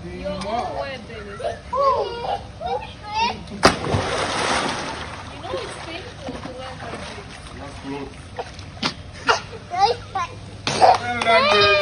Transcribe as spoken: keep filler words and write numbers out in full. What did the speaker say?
You're all wet, Dennis. You know it's painful to wet like this. That's good.